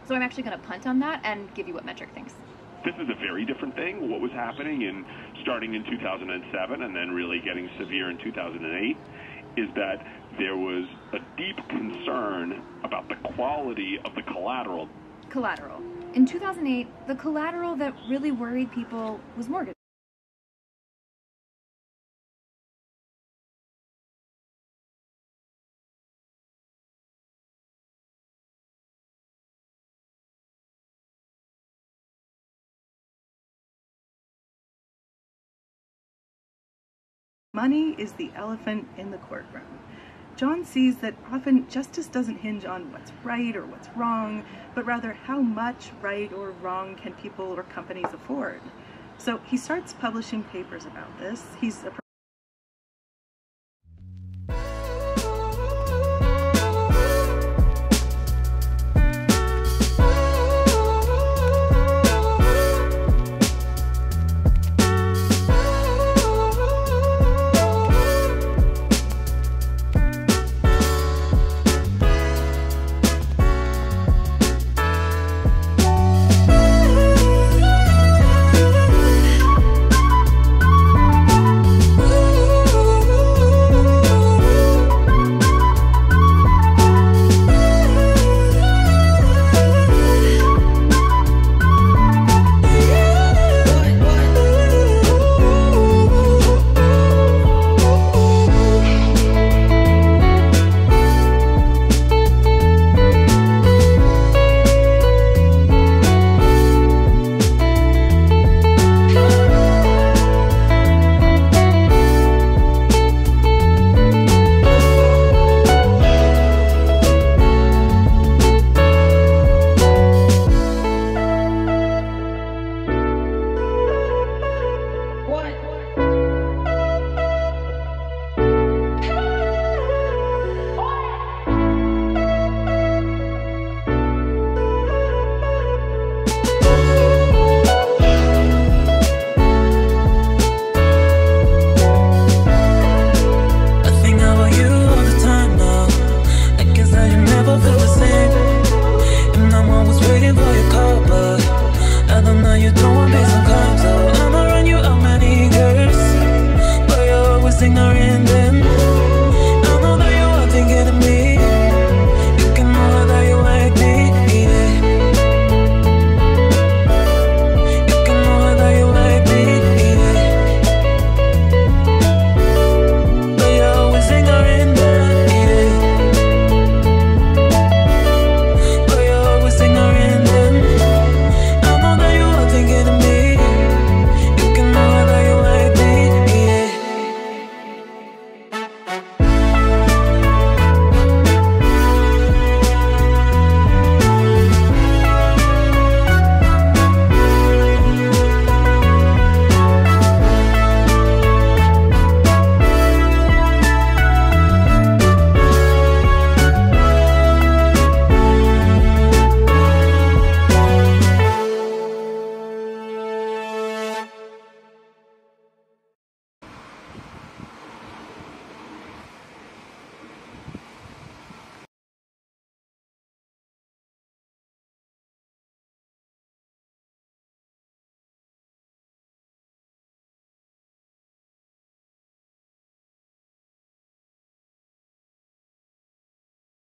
So I'm actually going to punt on that and give you what Metric thinks. This is a very different thing. What was happening starting in 2007 and then really getting severe in 2008 is that there was a deep concern about the quality of the collateral. Collateral. In 2008, the collateral that really worried people was mortgage. Money is the elephant in the courtroom. John sees that often justice doesn't hinge on what's right or what's wrong, but rather how much right or wrong can people or companies afford. So he starts publishing papers about this. He's a ignorant.